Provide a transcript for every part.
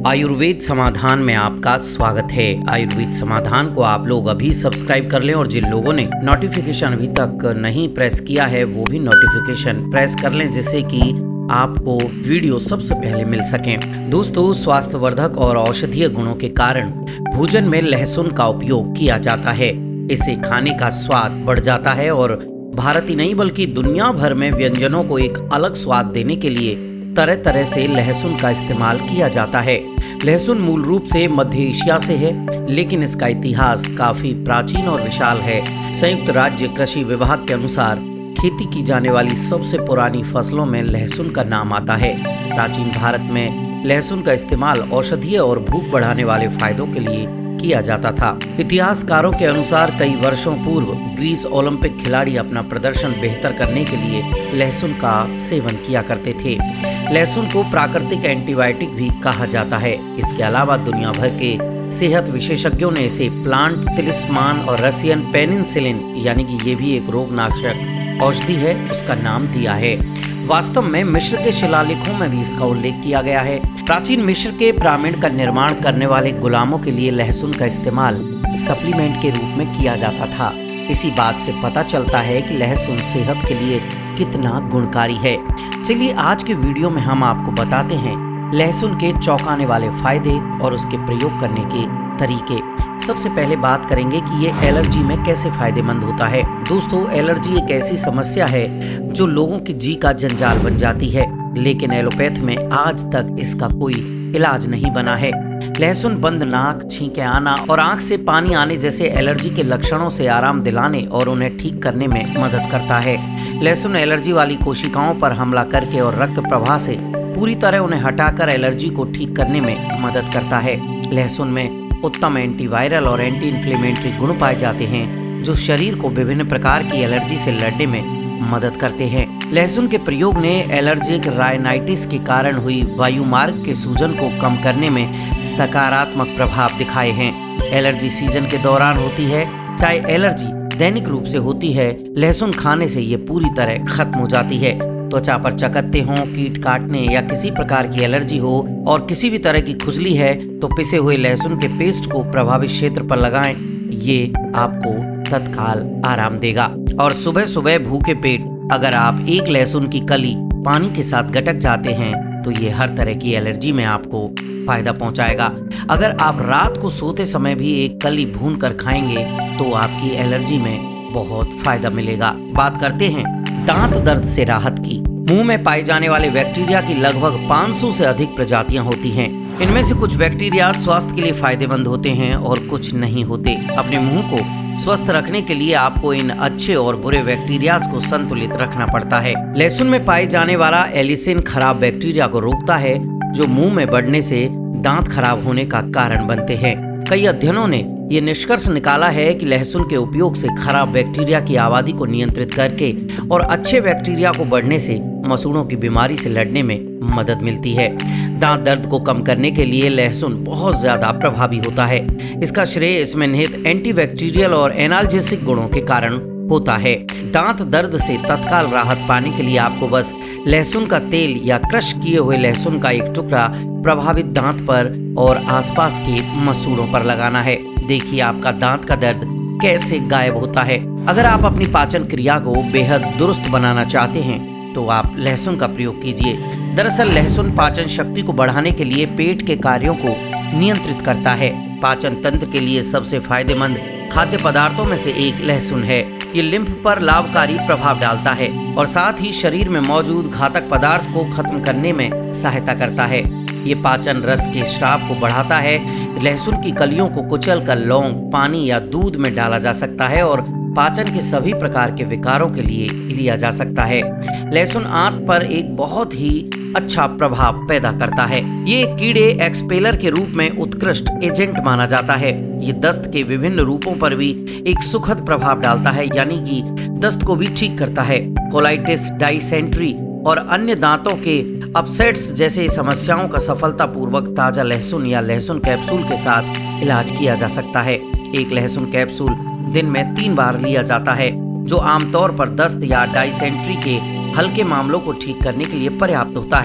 आयुर्वेद समाधान में आपका स्वागत है। आयुर्वेद समाधान को आप लोग अभी सब्सक्राइब कर लें और जिन लोगों ने नोटिफिकेशन अभी तक नहीं प्रेस किया है वो भी नोटिफिकेशन प्रेस कर लें, जिससे कि आपको वीडियो सबसे पहले मिल सकें। दोस्तों, स्वास्थ्यवर्धक और औषधीय गुणों के कारण भोजन में लहसुन का उपयोग किया जाता है। इसे खाने का स्वाद बढ़ जाता है और भारत ही नहीं बल्कि दुनिया भर में व्यंजनों को एक अलग स्वाद देने के लिए तरह तरह से लहसुन का इस्तेमाल किया जाता है। लहसुन मूल रूप से मध्य एशिया से है, लेकिन इसका इतिहास काफी प्राचीन और विशाल है। संयुक्त राज्य कृषि विभाग के अनुसार खेती की जाने वाली सबसे पुरानी फसलों में लहसुन का नाम आता है। प्राचीन भारत में लहसुन का इस्तेमाल औषधीय और भूख बढ़ाने वाले फायदों के लिए किया जाता था। इतिहासकारों के अनुसार कई वर्षों पूर्व ग्रीस ओलंपिक खिलाड़ी अपना प्रदर्शन बेहतर करने के लिए लहसुन का सेवन किया करते थे। लहसुन को प्राकृतिक एंटीबायोटिक भी कहा जाता है। इसके अलावा दुनिया भर के सेहत विशेषज्ञों ने इसे प्लांट तिलिस्मान और रसियन पेनिसिलिन यानी कि ये भी एक रोगनाशक औषधि है, उसका नाम दिया है। वास्तव में मिस्र के शिलालेखों में भी इसका उल्लेख किया गया है। प्राचीन मिस्र के पिरामिड का निर्माण करने वाले गुलामों के लिए लहसुन का इस्तेमाल सप्लीमेंट के रूप में किया जाता था। इसी बात से पता चलता है कि लहसुन सेहत के लिए कितना गुणकारी है। चलिए आज के वीडियो में हम आपको बताते हैं लहसुन के चौंकाने वाले फायदे और उसके प्रयोग करने के तरीके। सबसे पहले बात करेंगे कि ये एलर्जी में कैसे फायदेमंद होता है। दोस्तों, एलर्जी एक ऐसी समस्या है जो लोगों की जी का जंजाल बन जाती है, लेकिन एलोपैथ में आज तक इसका कोई इलाज नहीं बना है। लहसुन बंद नाक, छींके आना और आंख से पानी आने जैसे एलर्जी के लक्षणों से आराम दिलाने और उन्हें ठीक करने में मदद करता है। लहसुन एलर्जी वाली कोशिकाओं पर हमला करके और रक्त प्रवाह से पूरी तरह उन्हें हटाकर एलर्जी को ठीक करने में मदद करता है। लहसुन में उत्तम एंटीवायरल और एंटी इन्फ्लेमेटरी गुण पाए जाते हैं, जो शरीर को विभिन्न प्रकार की एलर्जी से लड़ने में मदद करते हैं। लहसुन के प्रयोग ने एलर्जिक राइनाइटिस के कारण हुई वायुमार्ग के सूजन को कम करने में सकारात्मक प्रभाव दिखाए हैं। एलर्जी सीजन के दौरान होती है, चाहे एलर्जी दैनिक रूप से होती है, लहसुन खाने से ये पूरी तरह खत्म हो जाती है। त्वचा पर चकत्ते हों, कीट काटने या किसी प्रकार की एलर्जी हो और किसी भी तरह की खुजली है तो पिसे हुए लहसुन के पेस्ट को प्रभावित क्षेत्र पर लगाएं। ये आपको तत्काल आराम देगा। और सुबह सुबह भूखे पेट अगर आप एक लहसुन की कली पानी के साथ गटक जाते हैं तो ये हर तरह की एलर्जी में आपको फायदा पहुंचाएगा। अगर आप रात को सोते समय भी एक कली भून कर खाएंगे तो आपकी एलर्जी में बहुत फायदा मिलेगा। बात करते हैं दांत दर्द से राहत की। मुंह में पाए जाने वाले बैक्टीरिया की लगभग 500 से अधिक प्रजातियां होती हैं। इनमें से कुछ बैक्टीरिया स्वास्थ्य के लिए फायदेमंद होते हैं और कुछ नहीं होते। अपने मुंह को स्वस्थ रखने के लिए आपको इन अच्छे और बुरे बैक्टीरिया को संतुलित रखना पड़ता है। लहसुन में पाए जाने वाला एलिसिन खराब बैक्टीरिया को रोकता है, जो मुंह में बढ़ने से दांत खराब होने का कारण बनते हैं। कई अध्ययनों ने ये निष्कर्ष निकाला है कि लहसुन के उपयोग से खराब बैक्टीरिया की आबादी को नियंत्रित करके और अच्छे बैक्टीरिया को बढ़ने से मसूड़ों की बीमारी से लड़ने में मदद मिलती है। दांत दर्द को कम करने के लिए लहसुन बहुत ज्यादा प्रभावी होता है। इसका श्रेय इसमें निहित एंटीबैक्टीरियल और एनाल्जेसिक गुणों के कारण होता है। दांत दर्द से तत्काल राहत पाने के लिए आपको बस लहसुन का तेल या क्रश किए हुए लहसुन का एक टुकड़ा प्रभावित दांत पर और आसपास के मसूड़ों पर लगाना है। देखिए आपका दांत का दर्द कैसे गायब होता है। अगर आप अपनी पाचन क्रिया को बेहद दुरुस्त बनाना चाहते हैं तो आप लहसुन का प्रयोग कीजिए। दरअसल लहसुन पाचन शक्ति को बढ़ाने के लिए पेट के कार्यों को नियंत्रित करता है। पाचन तंत्र के लिए सबसे फायदेमंद खाद्य पदार्थों में से एक लहसुन है। ये लिम्फ पर लाभकारी प्रभाव डालता है और साथ ही शरीर में मौजूद घातक पदार्थ को खत्म करने में सहायता करता है। ये पाचन रस के स्राव को बढ़ाता है। लहसुन की कलियों को कुचलकर लौंग, पानी या दूध में डाला जा सकता है और पाचन के सभी प्रकार के विकारों के लिए लिया जा सकता है। लहसुन आंत पर एक बहुत ही अच्छा प्रभाव पैदा करता है। ये कीड़े एक्सपेलर के रूप में उत्कृष्ट एजेंट माना जाता है। ये दस्त के विभिन्न रूपों पर भी एक सुखद प्रभाव डालता है, यानी कि दस्त को भी ठीक करता है। कोलाइटिस, डाइसेंट्री और अन्य दांतों के अपसेट्स जैसे समस्याओं का सफलतापूर्वक ताजा लहसुन या लहसुन कैप्सूल के साथ इलाज किया जा सकता है। एक लहसुन कैप्सूल दिन में 3 बार लिया जाता है, जो आमतौर पर दस्त या डाइसेंट्री के हल्के मामलों को ठीक करने के लिए पर्याप्त होता है।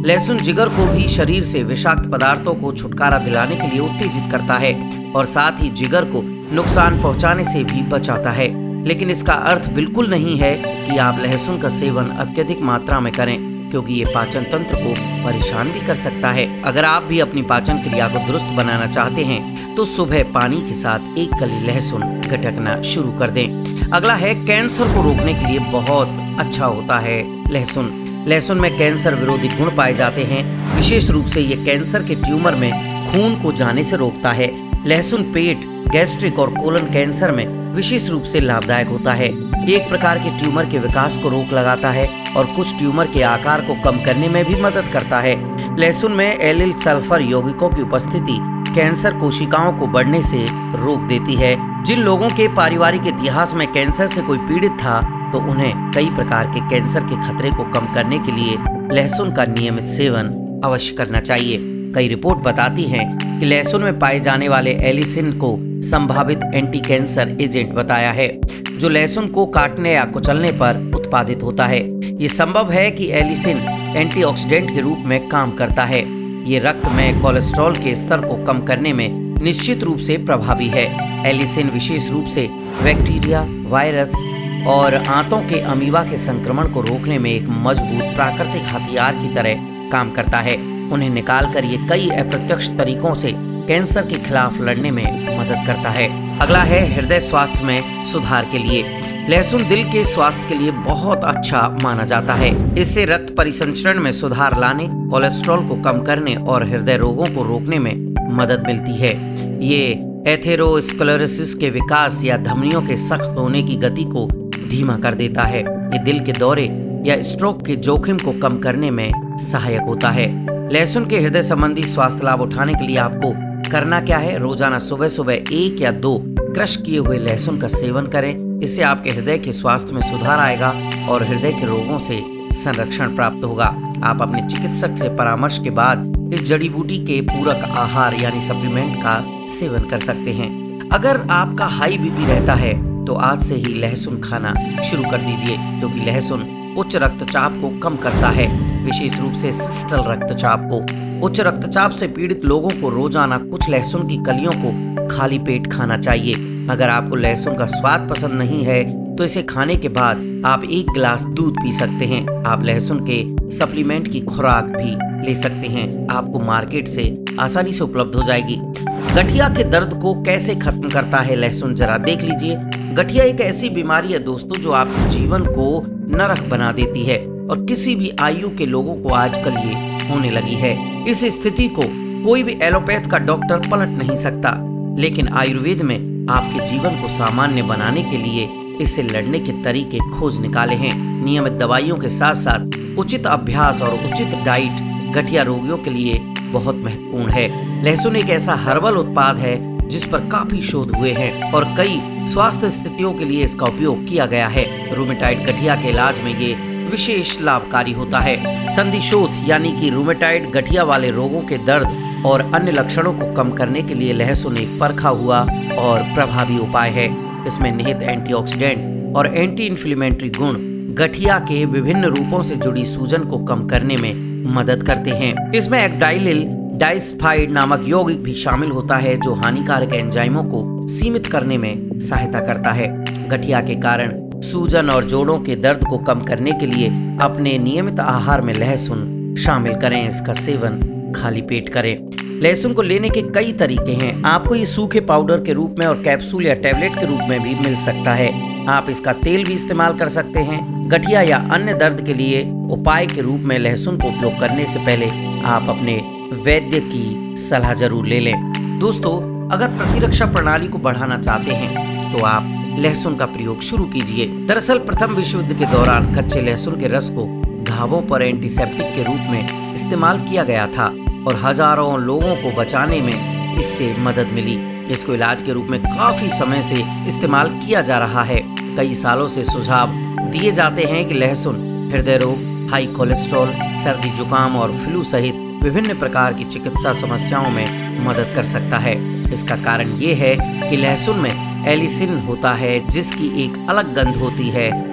लहसुन जिगर को भी शरीर से विषाक्त पदार्थों को छुटकारा दिलाने के लिए उत्तेजित करता है और साथ ही जिगर को नुकसान पहुंचाने से भी बचाता है। लेकिन इसका अर्थ बिल्कुल नहीं है कि आप लहसुन का सेवन अत्यधिक मात्रा में करें, क्योंकि ये पाचन तंत्र को परेशान भी कर सकता है। अगर आप भी अपनी पाचन क्रिया को दुरुस्त बनाना चाहते हैं तो सुबह पानी के साथ 1 कली लहसुन गटकना शुरू कर दें। अगला है कैंसर को रोकने के लिए बहुत अच्छा होता है लहसुन। लहसुन में कैंसर विरोधी गुण पाए जाते हैं। विशेष रूप से ये कैंसर के ट्यूमर में खून को जाने से रोकता है। लहसुन पेट, गैस्ट्रिक और कोलन कैंसर में विशेष रूप से लाभदायक होता है। एक प्रकार के ट्यूमर के विकास को रोक लगाता है और कुछ ट्यूमर के आकार को कम करने में भी मदद करता है। लहसुन में एलिल सल्फर यौगिकों की उपस्थिति कैंसर कोशिकाओं को बढ़ने से रोक देती है। जिन लोगों के पारिवारिक इतिहास में कैंसर से कोई पीड़ित था तो उन्हें कई प्रकार के कैंसर के खतरे को कम करने के लिए लहसुन का नियमित सेवन अवश्य करना चाहिए। कई रिपोर्ट बताती हैं कि लहसुन में पाए जाने वाले एलिसिन को संभावित एंटी कैंसर एजेंट बताया है, जो लहसुन को काटने या कुचलने पर उत्पादित होता है। ये संभव है कि एलिसिन एंटीऑक्सीडेंट के रूप में काम करता है। ये रक्त में कोलेस्ट्रॉल के स्तर को कम करने में निश्चित रूप से प्रभावी है। एलिसिन विशेष रूप से बैक्टीरिया, वायरस और आंतों के अमीबा के संक्रमण को रोकने में एक मजबूत प्राकृतिक हथियार की तरह काम करता है। उन्हें निकालकर ये कई अप्रत्यक्ष तरीकों से कैंसर के खिलाफ लड़ने में मदद करता है। अगला है हृदय स्वास्थ्य में सुधार के लिए। लहसुन दिल के स्वास्थ्य के लिए बहुत अच्छा माना जाता है। इससे रक्त परिसंचरण में सुधार लाने, कोलेस्ट्रॉल को कम करने और हृदय रोगों को रोकने में मदद मिलती है। ये एथेरोस्क्लेरोसिस के विकास या धमनियों के सख्त होने की गति को धीमा कर देता है। ये दिल के दौरे या स्ट्रोक के जोखिम को कम करने में सहायक होता है। लहसुन के हृदय संबंधी स्वास्थ्य लाभ उठाने के लिए आपको करना क्या है? रोजाना सुबह सुबह 1 या 2 क्रश किए हुए लहसुन का सेवन करें। इससे आपके हृदय के स्वास्थ्य में सुधार आएगा और हृदय के रोगों से संरक्षण प्राप्त होगा। आप अपने चिकित्सक से परामर्श के बाद इस जड़ी बूटी के पूरक आहार यानी सप्लीमेंट का सेवन कर सकते हैं। अगर आपका हाई बीपी रहता है तो आज से ही लहसुन खाना शुरू कर दीजिए, क्योंकि लहसुन उच्च रक्तचाप को कम करता है, विशेष रूप से सिस्टल रक्तचाप को। उच्च रक्तचाप से पीड़ित लोगों को रोजाना कुछ लहसुन की कलियों को खाली पेट खाना चाहिए। अगर आपको लहसुन का स्वाद पसंद नहीं है तो इसे खाने के बाद आप 1 गिलास दूध पी सकते हैं। आप लहसुन के सप्लीमेंट की खुराक भी ले सकते हैं, आपको मार्केट से आसानी से उपलब्ध हो जाएगी। गठिया के दर्द को कैसे खत्म करता है लहसुन, जरा देख लीजिए। गठिया एक ऐसी बीमारी है दोस्तों जो आपके जीवन को नरक बना देती है और किसी भी आयु के लोगों को आजकल ये होने लगी है। इस स्थिति को कोई भी एलोपैथ का डॉक्टर पलट नहीं सकता, लेकिन आयुर्वेद में आपके जीवन को सामान्य बनाने के लिए इससे लड़ने के तरीके खोज निकाले हैं। नियमित दवाइयों के साथ साथ उचित अभ्यास और उचित डाइट गठिया रोगियों के लिए बहुत महत्वपूर्ण है। लहसुन एक ऐसा हर्बल उत्पाद है जिस पर काफी शोध हुए हैं और कई स्वास्थ्य स्थितियों के लिए इसका उपयोग किया गया है। रूमेटाइड गठिया के इलाज में ये विशेष लाभकारी होता है। संधिशोथ यानी कि रूमेटाइड गठिया वाले रोगों के दर्द और अन्य लक्षणों को कम करने के लिए लहसुन एक परखा हुआ और प्रभावी उपाय है। इसमें निहित एंटीऑक्सीडेंट और एंटी इन्फ्लेमेटरी गुण गठिया के विभिन्न रूपों से जुड़ी सूजन को कम करने में मदद करते हैं। इसमें एक्डाइलिल डाइसल्फाइड नामक यौगिक भी शामिल होता है जो हानिकारक एंजाइमों को सीमित करने में सहायता करता है। गठिया के कारण सूजन और जोड़ों के दर्द को कम करने के लिए अपने नियमित आहार में लहसुन शामिल करें। इसका सेवन खाली पेट करें। लहसुन को लेने के कई तरीके हैं। आपको ये सूखे पाउडर के रूप में और कैप्सूल या टैबलेट के रूप में भी मिल सकता है। आप इसका तेल भी इस्तेमाल कर सकते हैं। गठिया या अन्य दर्द के लिए उपाय के रूप में लहसुन को उपयोग करने से पहले आप अपने वैद्य की सलाह जरूर ले लें। दोस्तों, अगर प्रतिरक्षा प्रणाली को बढ़ाना चाहते हैं तो आप लहसुन का प्रयोग शुरू कीजिए। दरअसल प्रथम विश्व युद्ध के दौरान कच्चे लहसुन के रस को घावों पर एंटीसेप्टिक के रूप में इस्तेमाल किया गया था और हजारों लोगों को बचाने में इससे मदद मिली। इसको इलाज के रूप में काफी समय से इस्तेमाल किया जा रहा है। कई सालों से सुझाव दिए जाते हैं कि लहसुन हृदय रोग, हाई कोलेस्ट्रॉल, सर्दी जुकाम और फ्लू सहित विभिन्न प्रकार की चिकित्सा समस्याओं में मदद कर सकता है। इसका कारण ये है कि लहसुन में एलिसिन होता है जिसकी एक अलग गंध होती है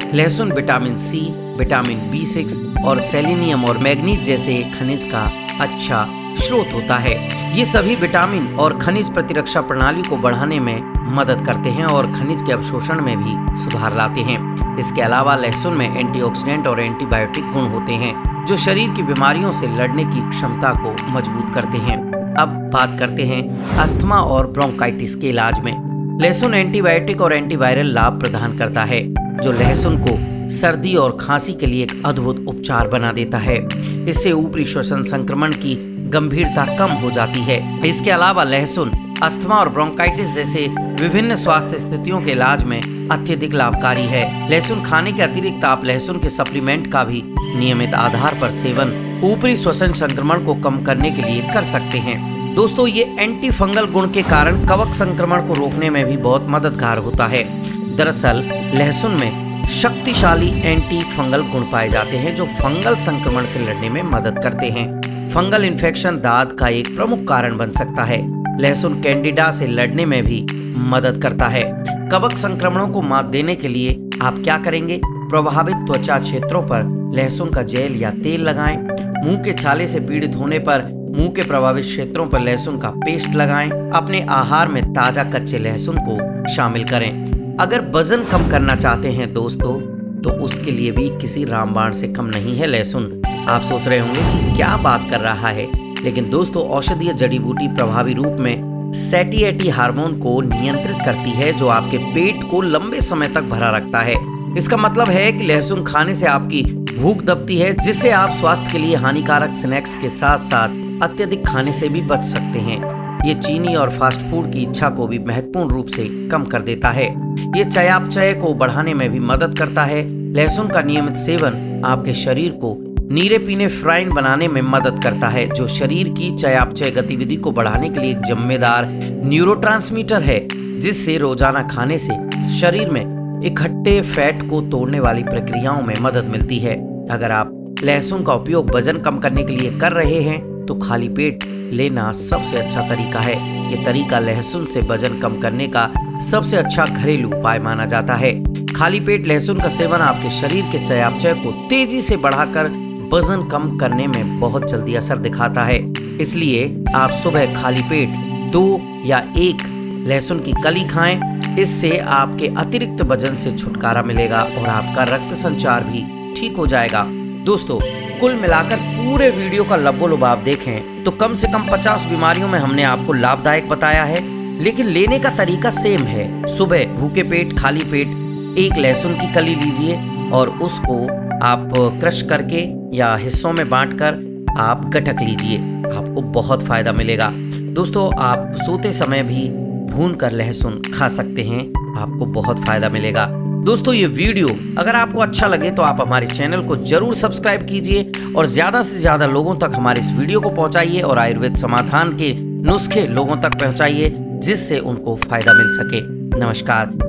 लहसुन विटामिन सी, विटामिन B6 और सेलेनियम और मैग्नीज जैसे खनिज का अच्छा स्रोत होता है। ये सभी विटामिन और खनिज प्रतिरक्षा प्रणाली को बढ़ाने में मदद करते हैं और खनिज के अवशोषण में भी सुधार लाते हैं। इसके अलावा लहसुन में एंटीऑक्सीडेंट और एंटीबायोटिक गुण होते हैं जो शरीर की बीमारियों से लड़ने की क्षमता को मजबूत करते हैं। अब बात करते हैं अस्थमा और ब्रोंकाइटिस के इलाज में। लहसुन एंटीबायोटिक और एंटीवायरल लाभ प्रदान करता है जो लहसुन को सर्दी और खांसी के लिए एक अद्भुत उपचार बना देता है। इससे ऊपरी श्वसन संक्रमण की गंभीरता कम हो जाती है। इसके अलावा लहसुन अस्थमा और ब्रोंकाइटिस जैसे विभिन्न स्वास्थ्य स्थितियों के इलाज में अत्यधिक लाभकारी है। लहसुन खाने के अतिरिक्त आप लहसुन के सप्लीमेंट का भी नियमित आधार पर सेवन ऊपरी श्वसन संक्रमण को कम करने के लिए कर सकते हैं। दोस्तों, ये एंटी फंगल गुण के कारण कवक संक्रमण को रोकने में भी बहुत मददगार होता है। दरअसल लहसुन में शक्तिशाली एंटी फंगल गुण पाए जाते हैं जो फंगल संक्रमण से लड़ने में मदद करते हैं। फंगल इन्फेक्शन दाद का एक प्रमुख कारण बन सकता है। लहसुन कैंडिडा से लड़ने में भी मदद करता है। कवक संक्रमणों को मात देने के लिए आप क्या करेंगे? प्रभावित त्वचा क्षेत्रों पर लहसुन का जेल या तेल लगाएं। मुंह के छाले से पीड़ित होने पर मुंह के प्रभावित क्षेत्रों पर लहसुन का पेस्ट लगाएं। अपने आहार में ताजा कच्चे लहसुन को शामिल करें। अगर वजन कम करना चाहते हैं दोस्तों, तो उसके लिए भी किसी रामबाण से कम नहीं है लहसुन। आप सोच रहे होंगे कि क्या बात कर रहा है, लेकिन दोस्तों औषधीय जड़ी बूटी प्रभावी रूप में सैटिएटी हार्मोन को नियंत्रित करती है जो आपके पेट को लंबे समय तक भरा रखता है। इसका मतलब है कि लहसुन खाने से आपकी भूख दबती है, जिससे आप स्वास्थ्य के लिए हानिकारक स्नैक्स के साथ साथ अत्यधिक खाने से भी बच सकते हैं। ये चीनी और फास्ट फूड की इच्छा को भी महत्वपूर्ण रूप से कम कर देता है। ये चयापचय को बढ़ाने में भी मदद करता है। लहसुन का नियमित सेवन आपके शरीर को नीरे पीने फ्राइन बनाने में मदद करता है जो शरीर की चयापचय गतिविधि को बढ़ाने के लिए एक जिम्मेदार न्यूरोट्रांसमीटर है, जिससे रोजाना खाने से शरीर में इकट्ठे फैट को तोड़ने वाली प्रक्रियाओं में मदद मिलती है। अगर आप लहसुन का उपयोग वजन कम करने के लिए कर रहे हैं तो खाली पेट लेना सबसे अच्छा तरीका है। ये तरीका लहसुन से वजन कम करने का सबसे अच्छा घरेलू उपाय माना जाता है। खाली पेट लहसुन का सेवन आपके शरीर के चयापचय को तेजी से बढ़ाकर वजन कम करने में बहुत जल्दी असर दिखाता है। इसलिए आप सुबह खाली पेट 2 या 1 लहसुन की कली खाएं। इससे आपके अतिरिक्त वजन से छुटकारा मिलेगा और आपका रक्त संचार भी ठीक हो जाएगा। दोस्तों, कुल मिलाकर पूरे वीडियो का लबोलुब आप देखें तो कम से कम 50 बीमारियों में हमने आपको लाभदायक बताया है, लेकिन लेने का तरीका सेम है। सुबह भूखे पेट खाली पेट 1 लहसुन की कली लीजिए और उसको आप क्रश करके या हिस्सों में बांटकर आप गटक लीजिए, आपको बहुत फायदा मिलेगा। दोस्तों, आप सोते समय भी भूनकर लहसुन खा सकते हैं, आपको बहुत फायदा मिलेगा। दोस्तों, ये वीडियो अगर आपको अच्छा लगे तो आप हमारे चैनल को जरूर सब्सक्राइब कीजिए और ज्यादा से ज्यादा लोगों तक हमारे इस वीडियो को पहुंचाइए और आयुर्वेद समाधान के नुस्खे लोगों तक पहुंचाइए, जिससे उनको फायदा मिल सके। नमस्कार।